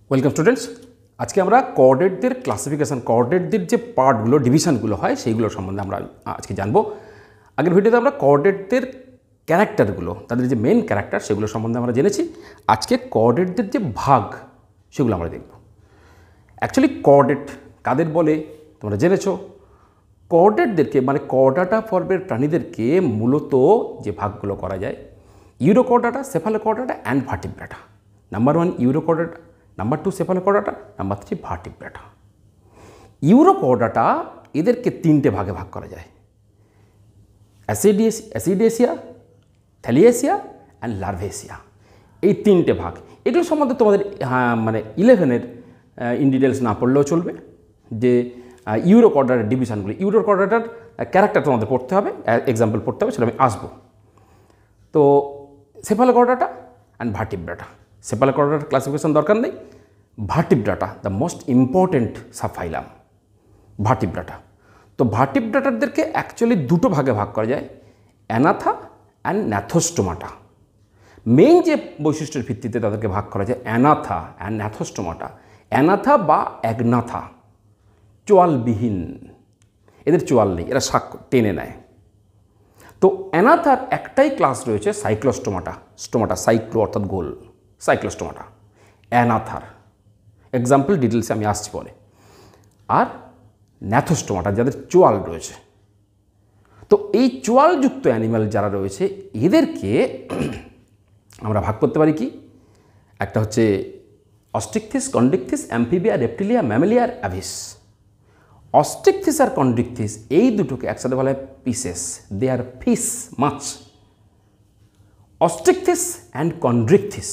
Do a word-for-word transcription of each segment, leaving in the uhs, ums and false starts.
Welcome students. আজকে আমরা কোঅর্ডিনেটদের classification, কোঅর্ডিনেটদের যে পার্টগুলো ডিভিশনগুলো হয় সেইগুলো সম্বন্ধে আমরা আজকে জানবো। আগের ভিডিওতে আমরা কোঅর্ডিনেটদের ক্যারেক্টারগুলো, তাদের যে মেন ক্যারেক্টার সেগুলো সম্বন্ধে আমরা জেনেছি। আজকে কোঅর্ডিনেটদের যে ভাগ সেগুলো আমরা দেখব। অ্যাকচুয়ালি কোঅর্ডিনেট কাদের বলে তোমরা জেনেছো। কোঅর্ডিনেটদেরকে মানে chordata পর্বের প্রাণীদেরকে মূলত যে ভাগগুলো করা যায়, urochordata, cephalochordata and vertebrata। Number one urochordata, number two cephalochordata, number three vertebrata। urochordata এদেরকে তিনটে ভাগে ভাগ করা যায়, অ্যাসিডেসিয়া, থ্যালিয়েসিয়া অ্যান্ড লার্ভেসিয়া। এই তিনটে ভাগ, এগুলো সম্বন্ধে তোমাদের মানে ইলেভেনের ইন ডিটেলস না পড়লেও চলবে। যে ইউরোকর্ডাটার ডিভিশনগুলি, ইউরোকর্ডাটার ক্যারেক্টার তোমাদের পড়তে হবে, এক্সাম্পল পড়তে হবে, সেটা আমি আসবো। তো cephalochordata and vertebrata। cephalochordata classification দরকার নেই। vertebrata the most important subphylum, vertebrata। তো vertebrataদেরকে অ্যাকচুয়ালি দুটো ভাগে ভাগ করা যায়, অ্যানাথা অ্যান্ড ন্যাথোস্টোমাটা। মেইন যে বৈশিষ্ট্যের ভিত্তিতে তাদেরকে ভাগ করা যায় অ্যানাথা অ্যান্ড ন্যাথোস্টোমাটা। অ্যানাথা বা অ্যাগনাথা চোয়ালবিহীন, এদের চোয়াল নেই, এরা শাক টেনে নেয়। তো অ্যানাথার একটাই ক্লাস রয়েছে সাইক্লোস্টোমাটা, স্টোমাটা সাইক্লো অর্থাৎ গোল, সাইক্লোস্টোমাটা অ্যানাথার। এক্সাম্পল ডিটেলসে আমি আসছি পরে। আর ন্যাথোস্টোমাটা যাদের চোয়াল রয়েছে। তো এই চোয়ালযুক্ত অ্যানিম্যাল যারা রয়েছে এদেরকে আমরা ভাগ করতে পারি কি, একটা হচ্ছে Osteichthyes, Chondrichthyes, Amphibia, Reptilia, Mammalia আর অ্যাভিস। অস্ট্রিকথিস আর কন্ড্রিকথিস এই দুটোকে একসাথে বলা হয় পিসেস, দে আর ফিস মাছ। Osteichthyes and Chondrichthyes,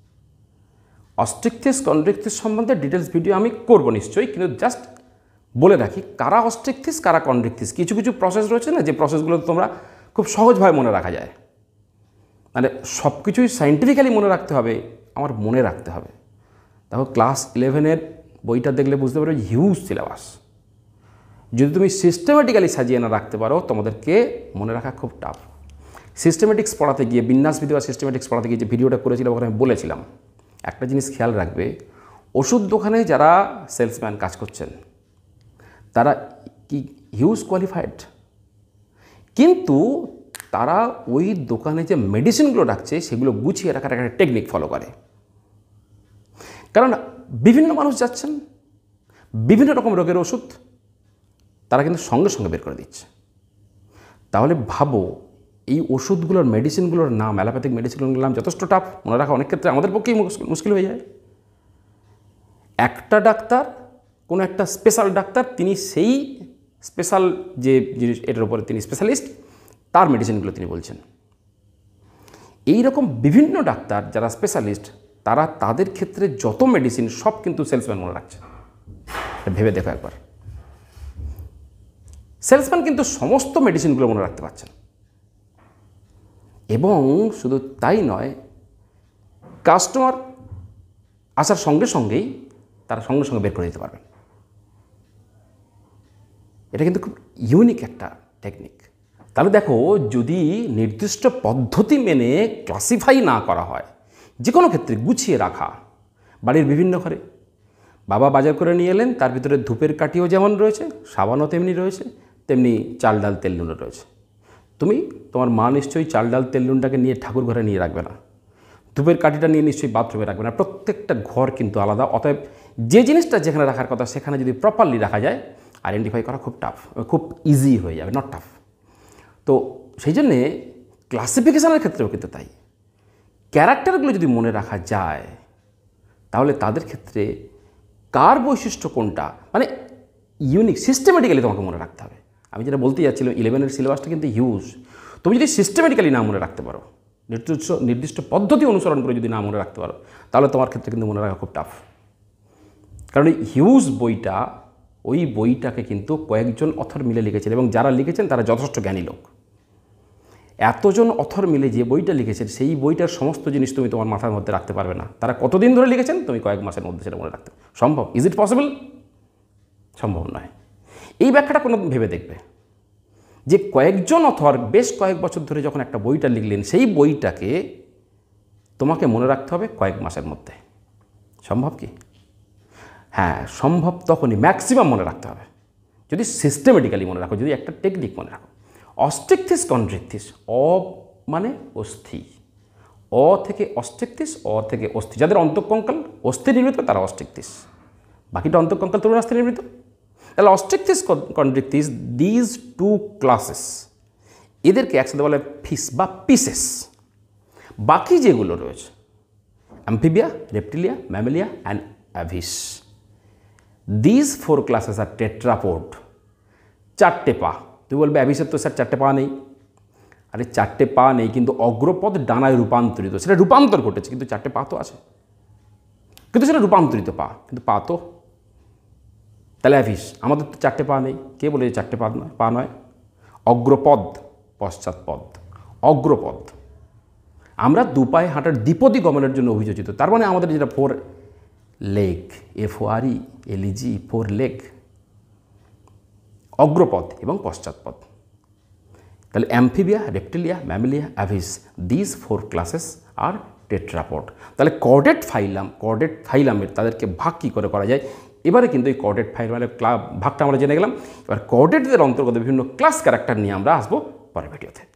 Osteichthyes Chondrichthyes সম্বন্ধে ডিটেলস ভিডিও আমি করবো নিশ্চয়ই, কিন্তু জাস্ট বলে রাখি কারা অস্ট্রিকথিস কারা কন্ড্রিকথিস। কিছু কিছু প্রসেস রয়েছে না, যে প্রসেসগুলো তোমরা খুব সহজভাবে মনে রাখা যায়। মানে সব কিছুই সায়েন্টিফিক্যালি মনে রাখতে হবে, আমার মনে রাখতে হবে। দেখো ক্লাস ইলেভেনের বইটা দেখলে বুঝতে পারবে হিউজ সিলেবাস। যদি তুমি সিস্টেমেটিক্যালি সাজিয়ে না রাখতে পারো তোমাদেরকে মনে রাখা খুব টাফ। সিস্টেমেটিক্স পড়াতে গিয়ে, বিন্যাসবিধি বা সিস্টেমেটিক্স পড়াতে গিয়ে যে ভিডিওটা করেছিলাম ওখানে আমি বলেছিলাম একটা জিনিস খেয়াল রাখবে, ওষুধ দোকানে যারা সেলসম্যান কাজ করছেন তারা কি হিউজ কোয়ালিফাইড, কিন্তু তারা ওই দোকানে যে মেডিসিনগুলো রাখছে সেগুলো গুছিয়ে রাখার একটা টেকনিক ফলো করে। কারণ বিভিন্ন মানুষ যাচ্ছেন, বিভিন্ন রকম রোগের ওষুধ তারা কিন্তু সঙ্গে সঙ্গে বের করে দিচ্ছে। তাহলে ভাবো এই ওষুধগুলোর, মেডিসিনগুলোর নাম, অ্যালোপ্যাথিক মেডিসিনগুলোর নাম যথেষ্ট টাফ মনে রাখা, অনেক ক্ষেত্রে আমাদের পক্ষেই মুশকিল হয়ে যায়। একটা ডাক্তার, কোনো একটা স্পেশাল ডাক্তার, তিনি সেই স্পেশাল যে জিনিস এটার উপরে তিনি স্পেশালিস্ট, তার মেডিসিনগুলো তিনি বলছেন। এই রকম বিভিন্ন ডাক্তার যারা স্পেশালিস্ট তারা তাদের ক্ষেত্রে যত মেডিসিন সব কিন্তু সেলসম্যান মনে রাখছে। ভেবে দেখো একবার, সেলসম্যান কিন্তু সমস্ত মেডিসিনগুলো মনে রাখতে পারছেন। এবং শুধু তাই নয়, কাস্টমার আসার সঙ্গে সঙ্গেই তারা সঙ্গে সঙ্গে বের করে দিতে পারবেন। এটা কিন্তু খুব ইউনিক একটা টেকনিক। তাহলে দেখো, যদি নির্দিষ্ট পদ্ধতি মেনে ক্লাসিফাই না করা হয়, যে কোনো ক্ষেত্রে গুছিয়ে রাখা, বাড়ির বিভিন্ন ঘরে বাবা বাজার করে নিয়ে এলেন, তার ভিতরে ধূপের কাঠিও যেমন রয়েছে, সাবানও তেমনি রয়েছে, তেমনি চাল ডাল তেল নুনও রয়েছে। তুমি তোমার মা নিশ্চয়ই চাল ডাল তেল নুনটাকে নিয়ে ঠাকুর ঘরে নিয়ে রাখবে না, ধূপের কাঠিটা নিয়ে নিশ্চয়ই বাথরুমে রাখবে না। প্রত্যেকটা ঘর কিন্তু আলাদা। অতএব যে জিনিসটা যেখানে রাখার কথা সেখানে যদি প্রপারলি রাখা যায়, আইডেন্টিফাই করা খুব টাফ, খুব ইজি হয়ে যাবে, নট টাফ। তো সেই জন্যে ক্লাসিফিকেশানের ক্ষেত্রেও কিন্তু তাই। ক্যারেক্টারগুলো যদি মনে রাখা যায় তাহলে তাদের ক্ষেত্রে কার বৈশিষ্ট্য কোনটা, মানে ইউনিক, সিস্টেমেটিক্যালি তোমাকে মনে রাখতে হবে। আমি যেটা বলতে যাচ্ছিলাম, ইলেভেনের সিলেবাসটা কিন্তু হিউজ। তুমি যদি সিস্টেমেটিক্যালি না মনে রাখতে পারো, নির্দিষ্ট নির্দিষ্ট পদ্ধতি অনুসরণ করে যদি না মনে রাখতে পারো, তাহলে তোমার ক্ষেত্রে কিন্তু মনে রাখা খুব টাফ। কারণ এই হিউজ বইটা, ওই বইটাকে কিন্তু কয়েকজন অথর মিলে লিখেছেন, এবং যারা লিখেছেন তারা যথেষ্ট জ্ঞানী লোক। এতজন অথর মিলে যে বইটা লিখেছেন সেই বইটার সমস্ত জিনিস তুমি তোমার মাথার মধ্যে রাখতে পারবে না। তারা কতদিন ধরে লিখেছেন তুমি কয়েক মাসের মধ্যে সেটা মনে রাখতে সম্ভব? Is it possible? সম্ভব নয়। এই ব্যাখ্যাটা কোনো ভেবে দেখবে যে কয়েকজন অথর বেশ কয়েক বছর ধরে যখন একটা বইটা লিখলেন, সেই বইটাকে তোমাকে মনে রাখতে হবে কয়েক মাসের মধ্যে। সম্ভব কি? হ্যাঁ, সম্ভব তখনই, ম্যাক্সিমাম মনে রাখতে হবে যদি সিস্টেমেটিক্যালি মনে রাখো, যদি একটা টেকনিক মনে রাখো। অস্ট্রিকথিস কন্ড্রিকথিস, অ মানে অস্থি, অ থেকে অস্ট্রিকথিস, অ থেকে অস্থি। যাদের অন্তঃকঙ্কাল অস্থি নির্মিত তারা অস্ট্রিকথিস, বাকিটা অন্তঃকঙ্কাল তরুণাস্থি নির্মিত। তাহলে Osteichthyes Chondrichthyes, these two classes, এদেরকে একসাথে বলে ফিস বা পিসেস। বাকি যেগুলো রয়েছে Amphibia, Reptilia, Mammalia and Aves, these four classes are tetrapod, চারটে পা। তুই বলবে অ্যাভিসের তো স্যার চারটে পা নেই। আরে চারটে পা নেই, কিন্তু অগ্রপদ ডানায় রূপান্তরিত, সেটা রূপান্তর ঘটেছে, কিন্তু চারটে পা তো আছে, কিন্তু সেটা রূপান্তরিত পা, কিন্তু পা তো। তাহলে অ্যাভিস, আমাদের তো চারটে পা নেই। কে বলে চারটে পা নয়? পা নয়, অগ্রপদ পশ্চাৎপদ। অগ্রপদ, আমরা দুপায়ে হাঁটার দ্বিপদী গমনের জন্য অভিযোজিত। তার মানে আমাদের যেটা four leg, F O R E L E G, four leg, অগ্রপদ এবং পশ্চাৎপদ। তাহলে Amphibia, Reptilia, Mammalia, Aves, this four classes are tetrapod. তাহলে কর্ডেট ফাইলাম, কর্ডেট ফাইলামের তাদেরকে ভাগ কী করে করা যায়? এবারে কিন্তু এই কর্ডেট ফাইলামের ভাগটা আমরা জেনে গেলাম। এবার কর্ডেটদের অন্তর্গত বিভিন্ন ক্লাস ক্যারেক্টার নিয়ে আমরা আসবো পরের ভিডিওতে।